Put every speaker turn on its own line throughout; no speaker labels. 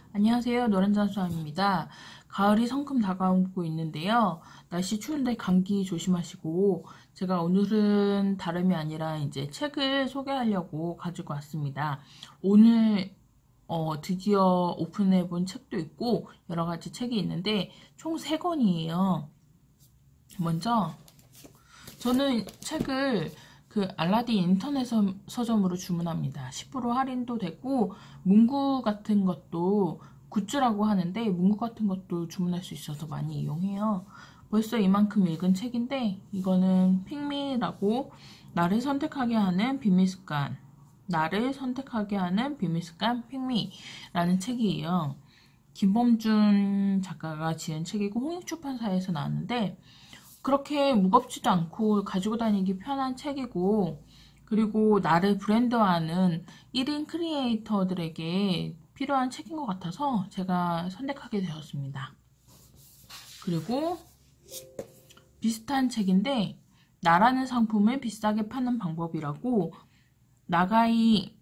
안녕하세요. 노란장수입니다. 가을이 성큼 다가오고 있는데요. 날씨 추운데 감기 조심하시고, 제가 오늘은 다름이 아니라 이제 책을 소개하려고 가지고 왔습니다. 오늘 드디어 오픈해 본 책도 있고 여러 가지 책이 있는데 총 3권이에요. 먼저 저는 책을 그 알라딘 인터넷 서점으로 주문합니다. 10% 할인도 되고 문구 같은 것도 굿즈라고 하는데 문구 같은 것도 주문할 수 있어서 많이 이용해요. 벌써 이만큼 읽은 책인데 이거는 핑미라고 나를 선택하게 하는 비밀습관 핑미라는 책이에요. 김범준 작가가 지은 책이고 홍익출판사에서 나왔는데 그렇게 무겁지도 않고 가지고 다니기 편한 책이고, 그리고 나를 브랜드화하는 1인 크리에이터들에게 필요한 책인 것 같아서 제가 선택하게 되었습니다. 그리고 비슷한 책인데 나라는 상품을 비싸게 파는 방법이라고 나가이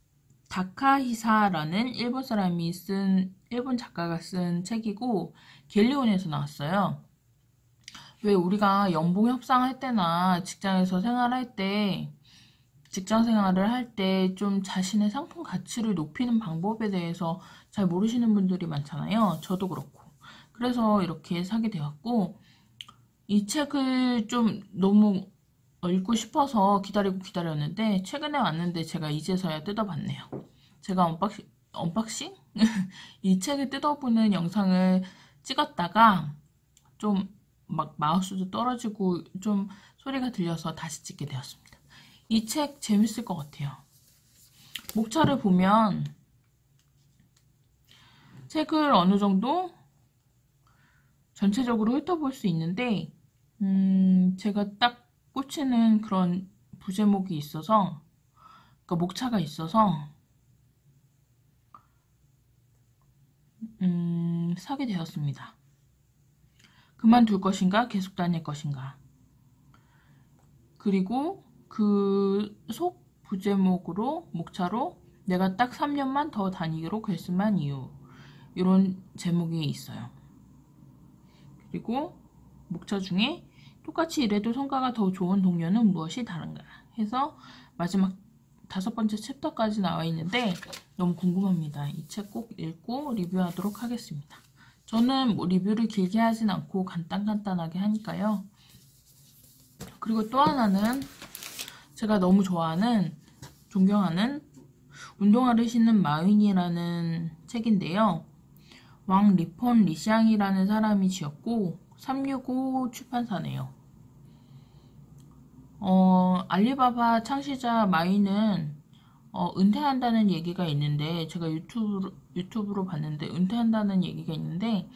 다카히사라는 일본 작가가 쓴 책이고 갤리온에서 나왔어요. 왜 우리가 연봉 협상할 때나 직장에서 생활할 때, 직장 생활을 할 때 좀 자신의 상품 가치를 높이는 방법에 대해서 잘 모르시는 분들이 많잖아요. 저도 그렇고. 그래서 이렇게 사게 되었고, 이 책을 좀 너무 읽고 싶어서 기다렸는데, 최근에 왔는데 제가 이제서야 뜯어봤네요. 제가 언박싱? 이 책을 뜯어보는 영상을 찍었다가, 좀 막 마우스도 떨어지고 좀 소리가 들려서 다시 찍게 되었습니다. 이 책 재밌을 것 같아요. 목차를 보면 책을 어느 정도 전체적으로 훑어볼 수 있는데 제가 딱 꽂히는 그런 부제목이 있어서, 그러니까 목차가 있어서 사게 되었습니다. 그만둘 것인가 계속 다닐 것인가, 그리고 그 속 부제목으로 목차로 내가 딱 3년만 더 다니기로 결심한 이유, 이런 제목이 있어요. 그리고 목차 중에 똑같이 일해도 성과가 더 좋은 동료는 무엇이 다른가 해서 마지막 5번째 챕터까지 나와 있는데 너무 궁금합니다. 이 책 꼭 읽고 리뷰하도록 하겠습니다. 저는 뭐 리뷰를 길게 하진 않고 간단하게 하니까요. 그리고 또 하나는 제가 너무 좋아하는, 존경하는 운동화를 신는 마윈이라는 책인데요. 왕 리폰 리샹이라는 사람이 지었고 365 출판사네요. 알리바바 창시자 마윈은 은퇴한다는 얘기가 있는데, 제가 유튜브로 봤는데 은퇴한다는 얘기가 있는데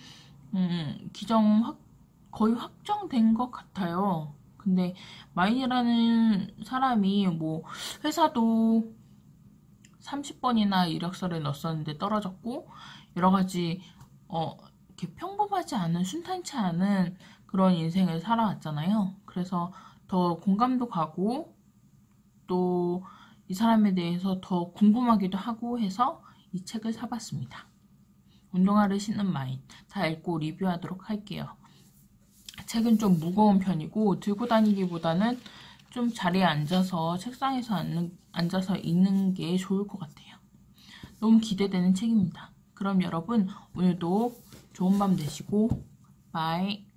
거의 확정된 것 같아요. 근데 마윈이라는 사람이 뭐 회사도 30번이나 이력서를 넣었었는데 떨어졌고, 여러 가지 이렇게 평범하지 않은, 순탄치 않은 그런 인생을 살아왔잖아요. 그래서 더 공감도 가고 또 이 사람에 대해서 더 궁금하기도 하고 해서 이 책을 사봤습니다. 운동화를 신는 마인, 다 읽고 리뷰하도록 할게요. 책은 좀 무거운 편이고 들고 다니기보다는 좀 자리에 앉아서 책상에서 앉아서 읽는 게 좋을 것 같아요. 너무 기대되는 책입니다. 그럼 여러분 오늘도 좋은 밤 되시고 바이.